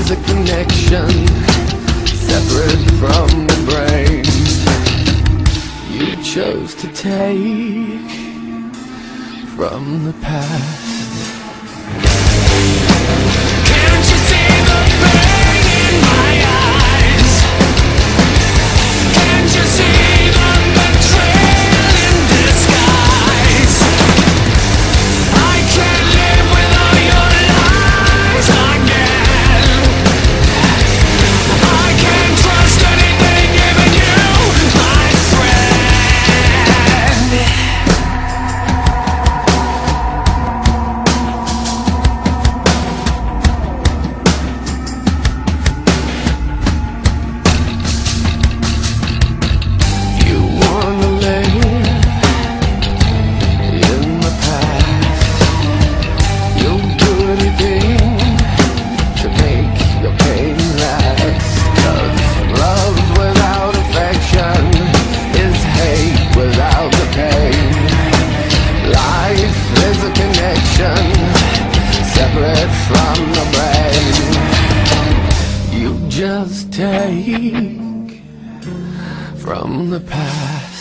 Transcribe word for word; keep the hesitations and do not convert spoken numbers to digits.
is a connection separate from the brain. You chose to take from the past. Can't you see the pain in my eyes? Can't you see the betrayal in disguise? I can't live with all your lies again. I can't trust anything given you, my friend. You wanna live in the past. You'll do anything to make your pain last. 'Cause love without affection is hate without the pain. Life is a connection separate from the brain. You just take from the past.